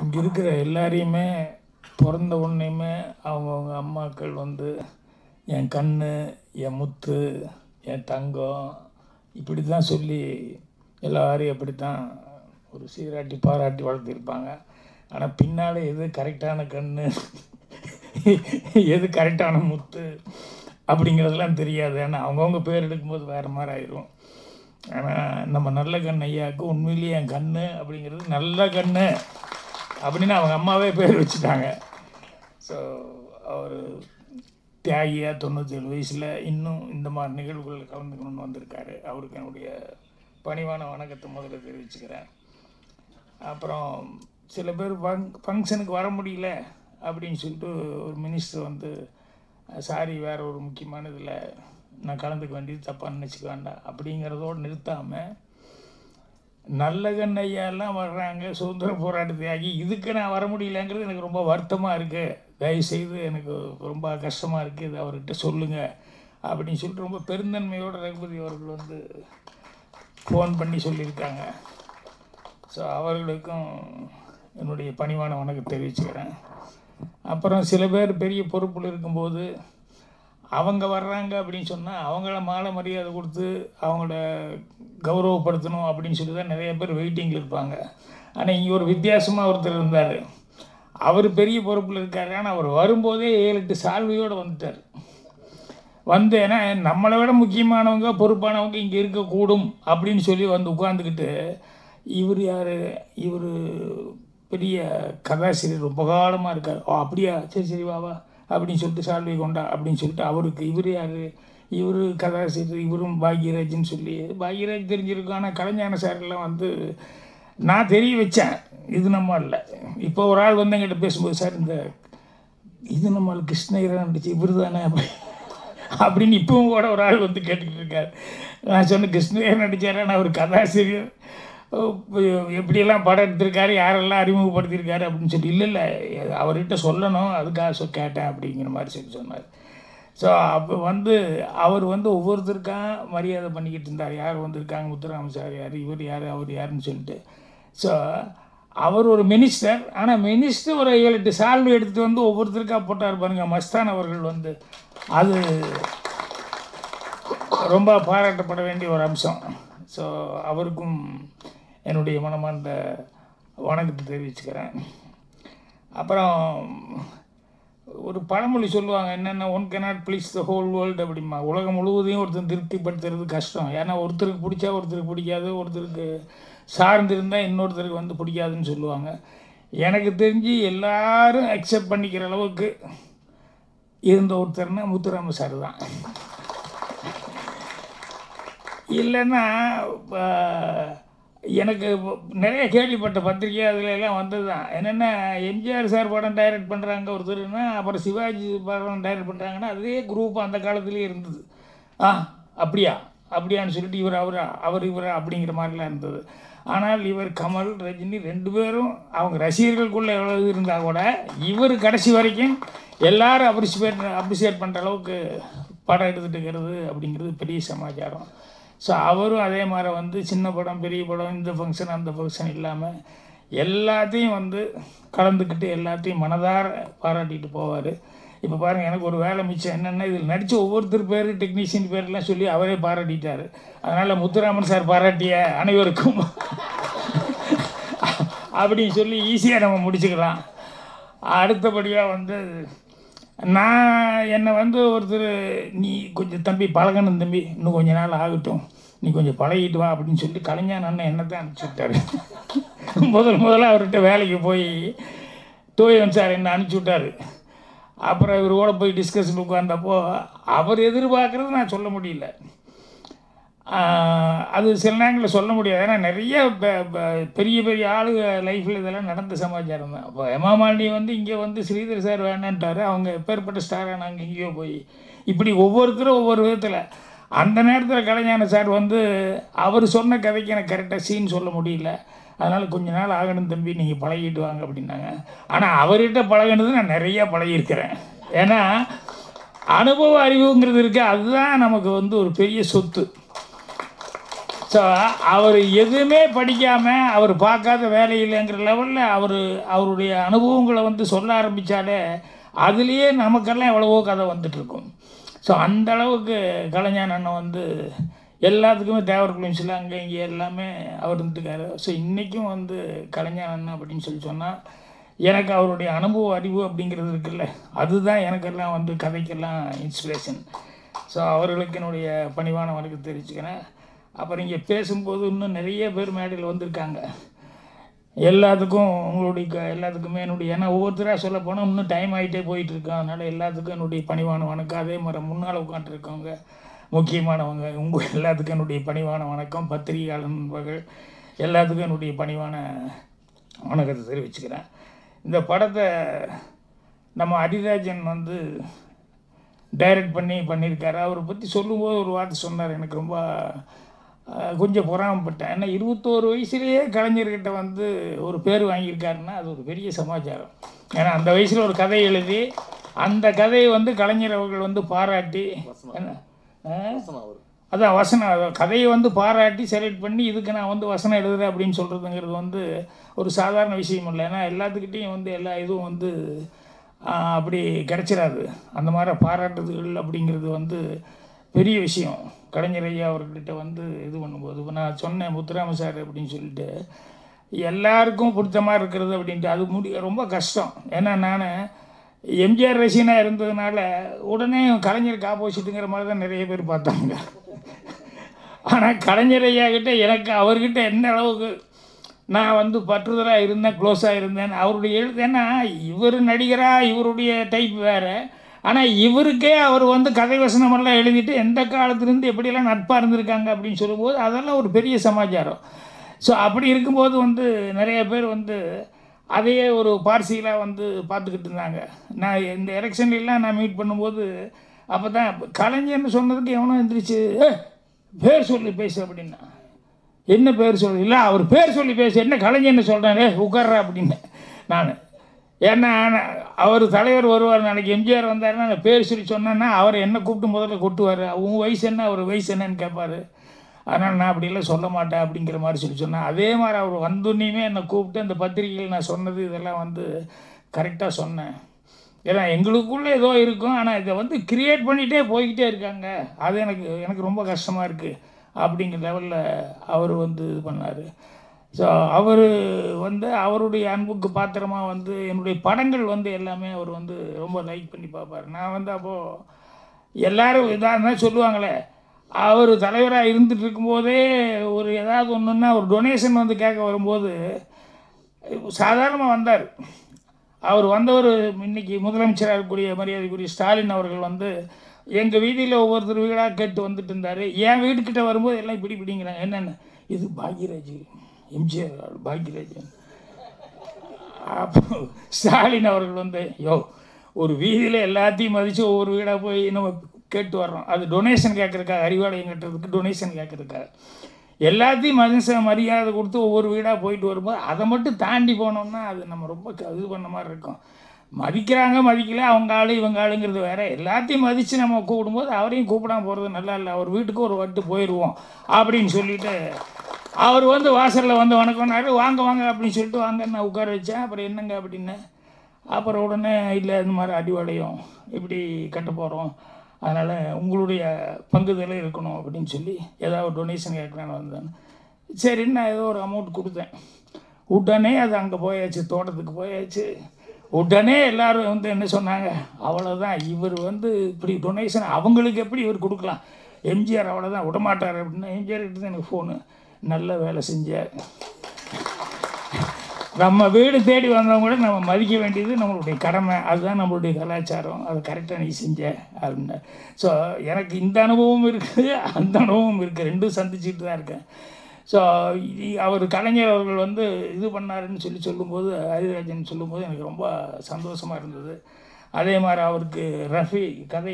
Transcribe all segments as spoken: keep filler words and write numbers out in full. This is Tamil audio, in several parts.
இங்கே இருக்கிற எல்லாரையுமே பிறந்த உடனேயுமே அவங்கவுங்க அம்மாக்கள் வந்து என் கண், என் முத்து, என் தங்கம் இப்படி தான் சொல்லி எல்லாரையும் அப்படி தான் ஒரு சீராட்டி பாராட்டி வளர்த்திருப்பாங்க. ஆனால் பின்னால் எது கரெக்டான கண், எது கரெக்டான முத்து அப்படிங்கிறதெல்லாம் தெரியாது. ஏன்னா அவங்கவுங்க பேர் எடுக்கும்போது வேறு மாதிரி ஆயிரும். ஆனால் நம்ம நல்ல கண் ஐயாவுக்கு உண்மையிலேயே என் கண் அப்படிங்கிறது நல்ல கண் அப்படின்னு அவங்க அம்மாவே பேர் வச்சுட்டாங்க. ஸோ அவர் தியாகியாக தொண்ணூற்றி ஏழு வயசில் இன்னும் இந்த மாதிரி நிகழ்வுகளில் கலந்துக்கணும்னு வந்திருக்காரு. அவருக்கு என்னுடைய பணிவான வணக்கத்தை முதல்ல தெரிவிச்சுக்கிறேன். அப்புறம் சில பேர் ஃபங் ஃபங்க்ஷனுக்கு வர முடியல அப்படின்னு சொல்லிட்டு ஒரு மினிஸ்டர் வந்து சாரி வேறு ஒரு முக்கியமான இதில் நான் கலந்துக்க வேண்டியது தப்பாக நினச்சிக்க வேண்டாம் அப்படிங்கிறதோடு நிறுத்தாமல் நல்ல கண்ணையெல்லாம் வர்றாங்க, சுதந்திர போராட்ட தியாகி, இதுக்கு நான் வர முடியலங்கிறது எனக்கு ரொம்ப வருத்தமாக இருக்குது. தயவுசெய்து எனக்கு ரொம்ப கஷ்டமாக இருக்குது, இது அவர்கிட்ட சொல்லுங்கள் அப்படின்னு சொல்லிட்டு ரொம்ப பெருந்தன்மையோடு ரகுபதி அவர்கள் வந்து ஃபோன் பண்ணி சொல்லியிருக்காங்க. ஸோ அவர்களுக்கும் என்னுடைய பணிவான வணக்கம் தெரிவிச்சுக்கிறேன். அப்புறம் சில பேர் பெரிய பொறுப்பில் இருக்கும்போது அவங்க வர்றாங்க அப்படின்னு சொன்னால் அவங்கள மாலை மரியாதை கொடுத்து அவங்கள கௌரவப்படுத்தணும் அப்படின்னு சொல்லி தான் நிறைய பேர் வெயிட்டிங்கில் இருப்பாங்க. ஆனால் இங்கே ஒரு வித்தியாசமாக ஒருத்தர் இருந்தார். அவர் பெரிய பொறுப்பில் இருக்காரு, ஆனால் அவர் வரும்போதே ஏழு எட்டு சால்வையோடு வந்துட்டார். வந்து ஏன்னா நம்மளை விட முக்கியமானவங்க பொறுப்பானவங்க இங்கே இருக்கக்கூடும் அப்படின்னு சொல்லி வந்து உட்காந்துக்கிட்டு இவர் யார், இவர் பெரிய கதாசிரியர் ரொம்ப காலமாக இருக்கார், ஓ அப்படியா சரி சரி வாவா அப்படின்னு சொல்லிட்டு சால்வை கொண்டா அப்படின்னு சொல்லிட்டு அவருக்கு இவர் யார், இவர் கதாசிரியர், இவரும் பாக்யராஜ்னு சொல்லி பாக்யராஜ் தெரிஞ்சிருக்கும். ஆனால் கலைஞான சாரெல்லாம் வந்து நான் தெரிய வச்சேன் இது நம்ம இல்லை. இப்போ ஒரு ஆள் வந்து எங்கிட்ட பேசும்போது சார் இந்த இது நம்மளுக்கு கிருஷ்ணகிரா நடிச்சு இவர் தானே அப்படி அப்படின்னு இப்பவும் கூட ஒரு ஆள் வந்து கேட்டுக்கிட்டு இருக்கார். நான் சொன்னேன் கிருஷ்ணகிரா நடித்தார், ஆனால் அவர் கதாசிரியர், எப்படியெல்லாம் படம் எடுத்திருக்காரு, யாரெல்லாம் அறிமுகப்படுத்தியிருக்காரு அப்படின்னு சொல்லி இல்லை இல்லை அவர்கிட்ட சொல்லணும் அதுக்காக சொ கேட்டேன் அப்படிங்கிற மாதிரி சொல்லி சொன்னார். ஸோ அப்போ வந்து அவர் வந்து ஒவ்வொருத்தருக்காக மரியாதை பண்ணிக்கிட்டு இருந்தார். யார் வந்திருக்காங்க, முத்துராம சார் யார், இவர் யார், அவர் யாருன்னு சொல்லிட்டு. ஸோ அவர் ஒரு மினிஸ்டர், ஆனால் மினிஸ்டர் ஒரு ஏழு எட்டு சால்வை எடுத்துகிட்டு வந்து ஒவ்வொருத்தருக்காக போட்டார் பாருங்க. மஸ்தான் அவர்கள் வந்து அது ரொம்ப பாராட்டப்பட வேண்டிய ஒரு அம்சம். ஸோ அவருக்கும் என்னுடைய மனமார்ந்த வணக்கத்தை தெரிவிச்சுக்கிறேன். அப்புறம் ஒரு பழமொழி சொல்லுவாங்க என்னென்ன, one cannot please the whole world அப்படிமா. உலகம் முழுவதையும் ஒருத்தர் திருப்திப்படுத்துறது கஷ்டம். ஏன்னா ஒருத்தருக்கு பிடிச்சா ஒருத்தருக்கு பிடிக்காது, ஒருத்தருக்கு சார்ந்திருந்தால் இன்னொருத்தருக்கு வந்து பிடிக்காதுன்னு சொல்லுவாங்க. எனக்கு தெரிஞ்சு எல்லாரும் அக்செப்ட் பண்ணிக்கிற அளவுக்கு இருந்த ஒருத்தர்னா முத்துராம சார் தான். இல்லைன்னா எனக்கு நிறைய கேள்விப்பட்ட பத்திரிக்கை அதில் எல்லாம் வந்தது தான். என்னென்னா எம்ஜிஆர் சார் படம் டைரக்ட் பண்ணுறாங்க ஒருத்தருன்னா, அப்புறம் சிவாஜி படம் டைரக்ட் பண்ணுறாங்கன்னா அதே குரூப் அந்த காலத்துலேயே இருந்தது. ஆ அப்படியா அப்படியான்னு சொல்லிட்டு இவர் அவர் அவர் இவர் அப்படிங்கிற மாதிரிலாம் இருந்தது. ஆனால் இவர் கமல், ரஜினி ரெண்டு பேரும் அவங்க ரசிகர்களுக்குள்ளே எவ்வளோ இருந்தால் கூட இவர் கடைசி வரைக்கும் எல்லோரும் அப்ரிசியேட் அப்ரிசியேட் பண்ணுற அளவுக்கு படம் எடுத்துகிட்டு இருக்கிறது அப்படிங்கிறது பெரிய சமாச்சாரம். ஸோ அவரும் அதே மாதிரி வந்து சின்ன படம் பெரிய படம் இந்த ஃபங்க்ஷன் அந்த ஃபங்க்ஷன் இல்லாமல் எல்லாத்தையும் வந்து கலந்துக்கிட்டு எல்லாத்தையும் மனதார பாராட்டிட்டு போவார். இப்போ பாருங்கள், எனக்கு ஒரு வேலை மிச்சம் என்னென்னா இதில் நடித்த ஒவ்வொருத்தர் பேர் டெக்னீஷியன் பேர்லாம் சொல்லி அவரே பாராட்டிட்டார். அதனால் முத்துராமன் சார் பாராட்டிய அனைவருக்கும் அப்படின்னு சொல்லி ஈஸியாக நம்ம முடிச்சுக்கலாம். அடுத்தபடியாக வந்து நான் என்னை வந்து ஒருத்தர் நீ கொஞ்சம் தம்பி பழகணும் தம்பி, இன்னும் கொஞ்சம் நாள் ஆகட்டும், நீ கொஞ்சம் பழகிட்டு வா அப்படின்னு சொல்லி கலைஞர் அண்ணன் என்னை தான் அனுப்பிச்சி விட்டார். முதல் முதல்ல அவர்கிட்ட வேலைக்கு போய் தோயன் சார் என்னை அனுப்பிச்சி விட்டார். அப்புறம் இவரோட போய் டிஸ்கஷன் உட்கார்ந்தப்போ அவர் எதிர்பார்க்குறது நான் சொல்ல முடியல. அது சில நேரங்களில் சொல்ல முடியாது. ஏன்னா நிறைய பெரிய பெரிய ஆளுங்க லைஃப்பில் இதெல்லாம் நடந்த சமாச்சாரம் தான். அப்போ ஹேமாமாலினி வந்து இங்கே வந்து ஸ்ரீதர் சார் வேணான்ட்டார், அவங்க எப்பேற்பட்ட ஸ்டாராக நாங்கள் எங்கேயோ போய் இப்படி ஒவ்வொருத்தரும் ஒவ்வொரு விதத்தில். அந்த நேரத்தில் கலைஞான சார் வந்து அவர் சொன்ன கதைக்கு எனக்கு கரெக்டாக சீன் சொல்ல முடியல, அதனால் கொஞ்ச நாள் ஆகணும் தம்பி நீங்கள் பழகிட்டு வாங்க அப்படின்னாங்க. ஆனால் அவர்கிட்ட பழகினது நான் நிறையா பழகியிருக்கிறேன். ஏன்னா அனுபவ அறிவுங்கிறது இருக்குது, அதுதான் நமக்கு வந்து ஒரு பெரிய சொத்து. ஸோ அவர் எதுவுமே படிக்காமல் அவர் பார்க்காத வேலை இல்லைங்கிற லெவலில் அவர் அவருடைய அனுபவங்களை வந்து சொல்ல ஆரம்பித்தாலே அதுலேயே நமக்கெல்லாம் எவ்வளவோ கதை வந்துட்டுருக்கும். ஸோ அந்த அளவுக்கு கலைஞர் அண்ணன் வந்து எல்லாத்துக்குமே தேவர் குளின்ஸில் அங்கே இங்கே எல்லாமே அவர் இருந்துக்காரு. ஸோ இன்றைக்கும் வந்து கலைஞர் அண்ணன் அப்படின்னு சொல்லி சொன்னால் எனக்கு அவருடைய அனுபவ அறிவு அப்படிங்கிறது இருக்குல்ல, அதுதான் எனக்கெல்லாம் வந்து கதைக்கெல்லாம் இன்ஸ்பிரேஷன். ஸோ அவர்களுக்கு என்னுடைய பணிவான வணக்கம் தெரிவிச்சுக்கிறேன். அப்புறம் இங்கே பேசும்போது இன்னும் நிறைய பேர் மேடையில் வந்திருக்காங்க. எல்லாத்துக்கும் உங்களுடைய க எல்லாத்துக்குமே என்னுடைய, ஏன்னா ஒவ்வொருத்தராக சொல்ல போனால் இன்னும் டைம் ஆகிட்டே போயிட்டுருக்கோம். அதனால் எல்லாத்துக்கும் என்னுடைய பணிவான வணக்கம். அதே மாதிரி முன்னால் உட்காந்துருக்கவங்க முக்கியமானவங்க உங்கள் எல்லாத்துக்கும் என்னுடைய பணிவான வணக்கம். பத்திரிகையாளர் நண்பர்கள் எல்லாத்துக்கும் என்னுடைய பணிவான வணக்கத்தை தெரிவிச்சுக்கிறேன். இந்த படத்தை நம்ம அடிராஜன் வந்து டைரக்ட் பண்ணி பண்ணியிருக்காரு. அவரை பற்றி சொல்லும்போது ஒரு வார்த்தை சொன்னார், எனக்கு ரொம்ப கொஞ்சம் பொறாமப்பட்டேன். ஏன்னா இருபத்தோரு வயசுலேயே கலைஞர்கிட்ட வந்து ஒரு பேர் வாங்கியிருக்காருன்னா அது ஒரு பெரிய சமாச்சாரம். ஏன்னா அந்த வயசில் ஒரு கதை எழுதி அந்த கதையை வந்து கலைஞர் அவர்கள் வந்து பாராட்டி, என்ன அதான் வசனம் கதையை வந்து பாராட்டி செலக்ட் பண்ணி இதுக்கு நான் வந்து வசனம் எழுதுறேன் அப்படின்னு சொல்கிறதுங்கிறது வந்து ஒரு சாதாரண விஷயம் இல்லை. ஏன்னா எல்லாத்துக்கிட்டேயும் வந்து எல்லா இதுவும் வந்து அப்படி கிடச்சிடாது. அந்த மாதிரி பாராட்டுதல் அப்படிங்கிறது வந்து பெரிய விஷயம். கலைஞர் ஐயா அவர்கிட்ட வந்து இது பண்ணும்போது இப்போ நான் சொன்னேன் முத்துராம சார் அப்படின்னு சொல்லிட்டு எல்லாருக்கும் பிடிச்ச மாதிரி இருக்கிறது அப்படின்ட்டு அது முடி ரொம்ப கஷ்டம். ஏன்னா நான் எம்ஜிஆர் ரசிகனாக இருந்ததுனால உடனே கலைஞருக்கு ஆப்போசிட்டுங்கிற மாதிரி தான் நிறைய பேர் பார்த்தாங்க. ஆனால் கலைஞர் ஐயா கிட்ட எனக்கு அவர்கிட்ட எந்த அளவுக்கு நான் வந்து பற்றுதலாக இருந்தேன், க்ளோஸாக இருந்தேன். அவருடைய எழுத்து ஏன்னா இவர் நடிகராக இவருடைய டைப் வேறு. ஆனால் இவருக்கே அவர் வந்து கதை வசனமெல்லாம் எழுதிட்டு எந்த காலத்துலேருந்து எப்படியெல்லாம் நட்பாக இருந்திருக்காங்க அப்படின்னு சொல்லும்போது அதெல்லாம் ஒரு பெரிய சமாச்சாரம். ஸோ அப்படி இருக்கும்போது வந்து நிறைய பேர் வந்து அதையே ஒரு பார்சியலாக வந்து பார்த்துக்கிட்டு இருந்தாங்க. நான் இந்த எலெக்ஷன்லாம் நான் மீட் பண்ணும்போது அப்போ தான் கலைஞர்னு சொன்னதுக்கு எவனோ எழுந்திரிச்சு பேர் சொல்லி பேசு அப்படின்னா, என்ன பேர் சொல்லு இல்லை அவர் பேர் சொல்லி பேசு, என்ன கலைஞர்னு சொல்கிறேன், ஏ உட்கார்றா அப்படின்னு நான். ஏன்னா அவர் தலைவர் வருவார், நாளைக்கு எம்ஜிஆர் வந்தாருன்னா நான் பேர் சொல்லி சொன்னேன்னா அவர் என்ன கூப்பிட்டு முதல்ல கொட்டுவார், உன் வயசு என்ன அவர் வயசு என்னன்னு கேட்பார். அதனால் நான் அப்படிலாம் சொல்ல மாட்டேன் அப்படிங்கிற மாதிரி சொல்லி சொன்னேன். அதே மாதிரி அவர் வந்தோன்னையுமே என்னை கூப்பிட்டு அந்த பத்திரிகையில் நான் சொன்னது இதெல்லாம் வந்து கரெக்டாக சொன்னேன். ஏன்னா எங்களுக்குள்ளே ஏதோ இருக்கும், ஆனால் இதை வந்து கிரியேட் பண்ணிகிட்டே போய்கிட்டே இருக்காங்க, அது எனக்கு எனக்கு ரொம்ப கஷ்டமாக இருக்குது அப்படிங்கிற லெவலில் அவர் வந்து இது பண்ணார். ஸோ அவர் வந்து அவருடைய அன்புக்கு பாத்திரமாக வந்து என்னுடைய படங்கள் வந்து எல்லாமே அவர் வந்து ரொம்ப லைக் பண்ணி பார்ப்பார். நான் வந்து அப்போது எல்லோரும் இதாக சொல்லுவாங்களே, அவர் தலைவராக இருந்துட்டு இருக்கும்போதே ஒரு ஏதாவது ஒன்றுன்னா ஒரு டொனேஷன் வந்து கேட்க வரும்போது சாதாரணமாக வந்தார். அவர் வந்தவர் இன்றைக்கி முதலமைச்சராக இருக்கக்கூடிய மரியாதைக்குரிய ஸ்டாலின் அவர்கள் வந்து எங்கள் வீதியில் ஒவ்வொருத்தர் வீடாக கேட்டு வந்துட்டு இருந்தார். என் வீட்டுக்கிட்ட வரும்போது எல்லாம் இப்படி இப்படிங்கிறாங்க, என்னென்ன இது பாக்யராஜ் எம்ஜிஆர் பாக்யராஜ். அப்போ ஸ்டாலின் அவர்கள் வந்து யோ ஒரு வீதியில் எல்லாத்தையும் மதித்து ஒவ்வொரு வீடாக போய் நம்ம கேட்டு வர்றோம், அது டொனேஷன் கேட்குறக்காக, அறிவாலயம் கட்டுறதுக்கு டொனேஷன் கேட்குறதுக்காக எல்லாத்தையும் மனுஷ மரியாதை கொடுத்து ஒவ்வொரு வீடாக போயிட்டு வரும்போது அதை மட்டும் தாண்டி போனோம்னா அது நம்ம ரொம்ப இது பண்ண மாதிரி இருக்கும். மதிக்கிறாங்க மதிக்கல அவங்க ஆளு இவங்க ஆளுங்கிறது வேறு, எல்லாத்தையும் மதித்து நம்ம கூப்பிடும்போது அவரையும் கூப்பிடாமல் போகிறது நல்லா இல்லை, அவர் வீட்டுக்கு ஒரு வட்டு போயிடுவோம் அப்படின்னு சொல்லிவிட்டு அவர் வந்து வாசலில் வந்து வணக்கம்னாரு, வாங்க வாங்க அப்படின்னு சொல்லிட்டு வாங்க நான் உட்கார வச்சேன். அப்புறம் என்னங்க அப்படின்னு, அப்புறம் உடனே இல்லை இந்த மாதிரி அடிவாளையம் இப்படி கட்ட போகிறோம், அதனால் உங்களுடைய பங்குதலே இருக்கணும் அப்படின்னு சொல்லி ஏதாவது டொனேஷன் கேட்குறான்னு வந்தேன். சரின்னு நான் ஏதோ ஒரு அமௌண்ட் கொடுத்தேன். உடனே அது அங்கே போயாச்சு, தோட்டத்துக்கு போயாச்சு. உடனே எல்லோரும் வந்து என்ன சொன்னாங்க, அவ்வளோதான் இவர் வந்து இப்படி டொனேஷன் அவங்களுக்கு எப்படி இவர் கொடுக்கலாம், எம்ஜிஆர் அவ்வளோதான் விடமாட்டார் அப்படின்னா. எம்ஜிஆர் கிட்ட தான் எனக்கு ஃபோனு, நல்ல வேலை செஞ்ச, நம்ம வீடு தேடி வந்தவங்க கூட நம்ம மதிக்க வேண்டியது நம்மளுடைய கடமை, அதுதான் நம்மளுடைய கலாச்சாரம், அதை கரெக்டாக நீ செஞ்ச அப்படின்னு. ஸோ எனக்கு இந்த அனுபவம் இருக்குது அந்த அனுபவம் இருக்குது, ரெண்டும் சந்திச்சுட்டு தான் இருக்கேன். ஸோ அவர் கலைஞர் அவர்கள் வந்து இது பண்ணாருன்னு சொல்லி சொல்லும்போது, ஹரிராஜன் சொல்லும்போது எனக்கு ரொம்ப சந்தோஷமாக இருந்தது. அதே மாதிரி அவருக்கு ரஃபி கதை,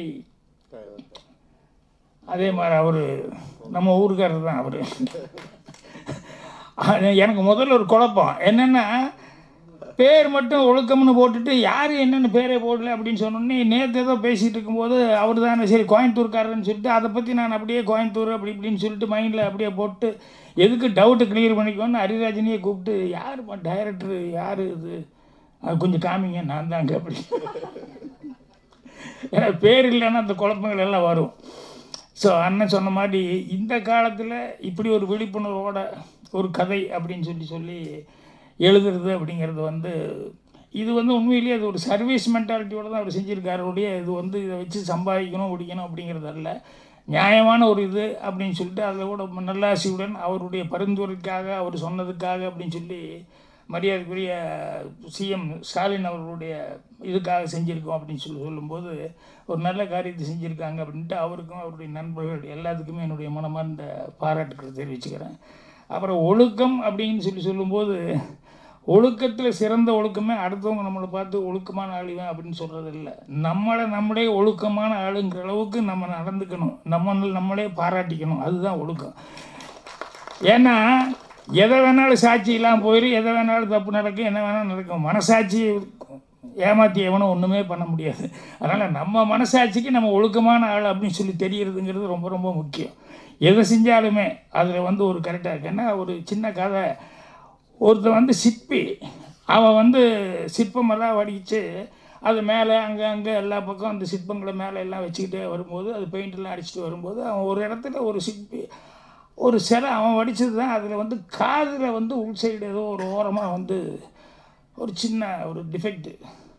அதே மாதிரி அவர் நம்ம ஊருக்காரர் தான் அவர். எனக்கு முதல்ல ஒரு குழப்பம் என்னென்னா, பேர் மட்டும் ஒழுக்கம்னு போட்டுட்டு யார் என்னென்னு பேரே போடல அப்படின்னு சொன்னோன்னே நேற்று ஏதோ பேசிகிட்டு இருக்கும்போது அவர் தானே சரி கோயம்புத்தூர்காரன்னு சொல்லிட்டு அதை பற்றி நான் அப்படியே கோயம்புத்தூர் அப்படி இப்படின்னு சொல்லிட்டு மைண்டில் அப்படியே போட்டு எதுக்கு டவுட்டு கிளியர் பண்ணிக்கோன்னு ஹரிராஜனையே கூப்பிட்டு யாருப்பா டைரக்டரு யார் இது அது கொஞ்சம் காமிங்க நான் தாங்க அப்படி. ஏன்னா பேர் இல்லைன்னா அந்த குழப்பங்கள் எல்லாம் வரும். ஸோ அண்ணன் சொன்ன மாதிரி இந்த காலத்தில் இப்படி ஒரு விழிப்புணர்வோட ஒரு கதை அப்படின்னு சொல்லி சொல்லி எழுதுறது அப்படிங்கிறது வந்து இது வந்து உண்மையிலேயே அது ஒரு சர்வீஸ் மென்டாலிட்டியோடு தான் அவர் செஞ்சுருக்காருடைய. இது வந்து இதை வச்சு சம்பாதிக்கணும் பிடிக்கணும் அப்படிங்கிறது அல்ல, நியாயமான ஒரு இது அப்படின்னு சொல்லிட்டு அதில் கூட நல்லாசியுடன் அவருடைய பரிந்துரைக்காக அவர் சொன்னதுக்காக அப்படின்னு சொல்லி மரியாதைக்குரிய சிஎம் ஸ்டாலின் அவர்களுடைய இதுக்காக செஞ்சுருக்கோம் அப்படின்னு சொல்லி சொல்லும்போது ஒரு நல்ல காரியத்தை செஞ்சுருக்காங்க அப்படின்ட்டு அவருக்கும் அவருடைய நண்பர்கள் எல்லாத்துக்குமே என்னுடைய மனமார்ந்த பாராட்டுக்களை தெரிவிச்சுக்கிறேன். அப்புறம் ஒழுக்கம் அப்படின்னு சொல்லி சொல்லும்போது ஒழுக்கத்தில் சிறந்த ஒழுக்கமே அடுத்தவங்க நம்மளை பார்த்து ஒழுக்கமான ஆளுவேன் அப்படின்னு சொல்கிறது இல்லை. நம்மளை நம்மளே ஒழுக்கமான ஆளுங்கிற அளவுக்கு நம்ம நடந்துக்கணும், நம்ம நம்மளே பாராட்டிக்கணும், அதுதான் ஒழுக்கம். ஏன்னா எதை வேணாலும் சாட்சி இல்லாமல் போயிடும், எதை வேணாலும் தப்பு நடக்கும், என்ன வேணாலும் நடக்கும். மனசாட்சி ஏமாற்றி எவனும் ஒன்றுமே பண்ண முடியாது. அதனால் நம்ம மனசாட்சிக்கு நம்ம ஒழுக்கமான ஆள் அப்படின்னு சொல்லி தெரியறதுங்கிறது ரொம்ப ரொம்ப முக்கியம். எதை செஞ்சாலுமே அதில் வந்து ஒரு கரெக்டாக இருக்குன்னா ஒரு சின்ன கதை. ஒருத்தர் வந்து சிற்பி, அவன் வந்து சிற்பமெல்லாம் வடித்து அது மேலே அங்கே அங்கே எல்லா பக்கம் அந்த சிற்பங்களை மேலே எல்லாம் வச்சுக்கிட்டே வரும்போது அது பெயிண்டெல்லாம் அடிச்சுட்டு வரும்போது அவன் ஒரு இடத்துல ஒரு சிற்பி ஒரு சிலை அவன் வடித்தது தான் அதில் வந்து காதில் வந்து உள் சைடு ஏதோ ஒரு ஓரமாக வந்து ஒரு சின்ன ஒரு டிஃபெக்ட்டு.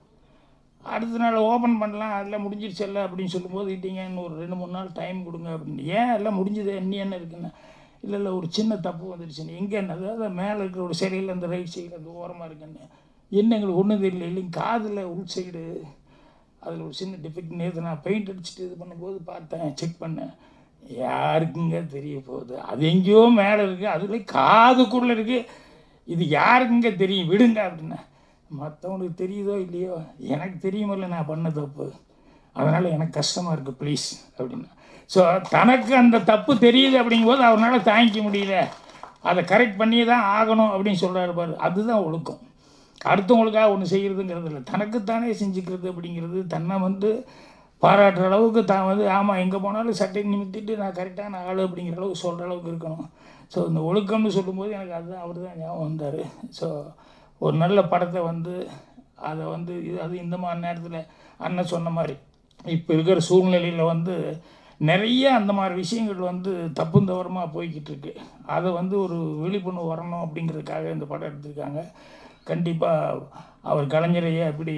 அடுத்த நாள் ஓப்பன் பண்ணலாம் அதெல்லாம் முடிஞ்சிருச்சு இல்லை அப்படின்னு சொல்லும்போது இட்டிங்க இன்னும் ஒரு ரெண்டு மூணு நாள் டைம் கொடுங்க அப்படின்னு. ஏன் எல்லாம் முடிஞ்சது இன்னும் என்ன இருக்குன்னு, இல்லை இல்லை ஒரு சின்ன தப்பு வந்துடுச்சுன்னு. எங்கே என்ன அதாவது மேலே இருக்கிற ஒரு சரியில் அந்த ரைட் சைடு அந்த ஓரமாக இருக்குன்னு. என்ன எங்களுக்கு ஒன்றும் தெரியல இல்லைங்க, காதில் உள் சைடு அதில் ஒரு சின்ன டிஃபெக்ட். நேற்று நான் பெயிண்ட் அடிச்சுட்டு இது பண்ணும்போது பார்த்தேன், செக் பண்ணேன். யாருக்குங்க தெரிய போகுது, அது எங்கேயோ மேலே இருக்குது, அதுல காதுக்குள்ளே இருக்குது, இது யாருக்குங்க தெரியும் விடுங்க அப்படின்னா. மற்றவங்களுக்கு தெரியுதோ இல்லையோ எனக்கு தெரியுமில்ல நான் பண்ண தப்பு, அதனால் எனக்கு கஷ்டமாக இருக்குது ப்ளீஸ் அப்படின்னா. ஸோ தனக்கு அந்த தப்பு தெரியுது அப்படிங்கும்போது அவரால் தாங்கிக்க முடியல, அதை கரெக்ட் பண்ணி தான் ஆகணும் அப்படின்னு சொல்கிறாரு பாரு, அதுதான் ஒழுக்கம். அடுத்தவங்களுக்காக ஒன்று செய்கிறதுங்கிறது இல்லை, தனக்குத்தானே செஞ்சுக்கிறது அப்படிங்கிறது. தன்னை வந்து பாராட்டுற அளவுக்கு தான் வந்து ஆமாம் எங்கே போனாலும் சட்டை நிமித்திட்டு நான் கரெக்டான ஆள் அப்படிங்கிற அளவுக்கு சொல்கிற அளவுக்கு இருக்கணும். ஸோ இந்த ஒழுக்கம்னு சொல்லும்போது எனக்கு அதுதான் அவர் தான் ஞாபகம் வந்தார். ஸோ ஒரு நல்ல படத்தை வந்து அதை வந்து இது அது இந்த மாதிரி நேரத்தில் அண்ணன் சொன்ன மாதிரி இப்போ இருக்கிற சூழ்நிலையில் வந்து நிறைய அந்த மாதிரி விஷயங்கள் வந்து தப்பும் தவறமாக போய்கிட்டு இருக்கு. அதை வந்து ஒரு விழிப்புணர்வு வரணும் அப்படிங்கிறதுக்காக இந்த படம் எடுத்திருக்காங்க. கண்டிப்பாக அவர் கலைஞரையே அப்படி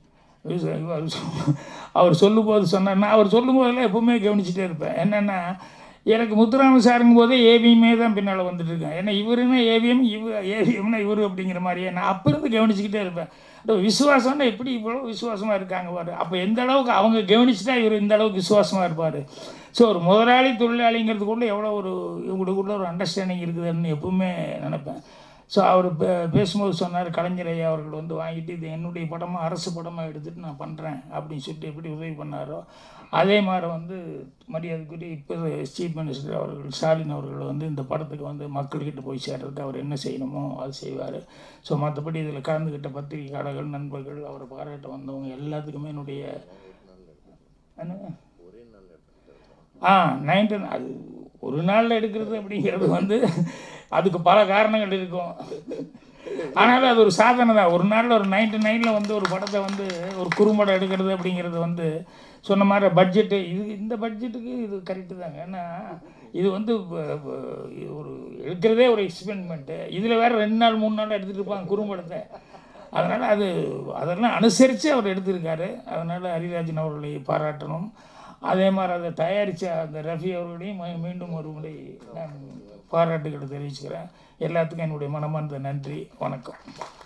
அவர் சொல்லும்போது சொன்னார், நான் அவர் சொல்லும்போதெல்லாம் எப்போவுமே கவனிச்சுட்டே இருப்பேன். என்னென்னா எனக்கு முத்துராம சாருங்கும் போதே ஏவிஎம்மே தான் பின்னால் வந்துட்டு இருக்கேன். ஏன்னா இவருன்னா ஏவிஎம், இவ ஏவிஎம்னா இவர் அப்படிங்கிற மாதிரியே நான் அப்போ இருந்து கவனிச்சுக்கிட்டே இருப்பேன். விசுவாசம்னா எப்படி இவ்வளோ விசுவாசமாக இருக்காங்க பாரு, அப்போ எந்த அளவுக்கு அவங்க கவனிச்சுட்டா இவர் இந்த அளவுக்கு விசுவாசமாக இருப்பார். ஸோ ஒரு முதலாளி தொழிலாளிங்கிறதுக்குள்ளே எவ்வளோ ஒரு இவங்களுக்குள்ள ஒரு அண்டர்ஸ்டாண்டிங் இருக்குதுன்னு எப்பவுமே நினைப்பேன். ஸோ அவர் பே பேசும்போது சொன்னார், கலைஞர் ஐயா அவர்கள் வந்து வாங்கிட்டு இது என்னுடைய படமாக அரசு படமாக எடுத்துகிட்டு நான் பண்ணுறேன் அப்படின்னு சொல்லிட்டு எப்படி உதவி பண்ணாரோ அதே மாதிரி வந்து மரியாதைக்குரிய இப்போ சீஃப் மினிஸ்டர் அவர்கள் ஸ்டாலின் அவர்கள் வந்து இந்த படத்துக்கு வந்து மக்கள்கிட்ட போய் சேர்றதுக்கு அவர் என்ன செய்யணுமோ அது செய்வார். ஸோ மற்றபடி இதில் கலந்துக்கிட்ட பத்திரிகையாளர்கள் நண்பர்கள் அவரை பாராட்ட வந்தவங்க எல்லாத்துக்குமே என்னுடைய ஆ நைன்டி அது ஒரு நாளில் எடுக்கிறது அப்படிங்கிறது வந்து அதுக்கு பல காரணங்கள் இருக்கும். ஆனாலும் அது ஒரு சாதனை தான். ஒரு நாளில் ஒரு நைன்டி நைனில் வந்து ஒரு படத்தை வந்து ஒரு குறும்படம் எடுக்கிறது அப்படிங்கிறது வந்து சொன்ன மாதிரி பட்ஜெட்டு இது இந்த பட்ஜெட்டுக்கு இது கரெக்டு தாங்க. ஏன்னா இது வந்து ஒரு எடுக்கிறதே ஒரு எக்ஸ்பெரிமெண்ட்டு, இதில் வேறு ரெண்டு நாள் மூணு நாள் எடுத்துகிட்டு இருப்பாங்க குறும்படத்தை. அதனால் அது அதெல்லாம் அனுசரித்து அவர் எடுத்திருக்காரு. அதனால் ஹரிராஜன் அவர்களை பாராட்டணும். அதே மாதிரி அதை தயாரித்த அந்த ரஃபி அவர்களையும் மீண்டும் ஒரு முறை நான் பாராட்டுகளை தெரிவிச்சுக்கிறேன். எல்லாத்துக்கும் என்னுடைய மனமார்ந்த நன்றி, வணக்கம்.